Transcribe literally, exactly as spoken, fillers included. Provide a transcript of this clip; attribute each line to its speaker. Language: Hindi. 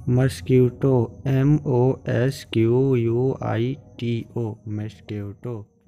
Speaker 1: Mosquito, M O S Q U I T O, mosquito.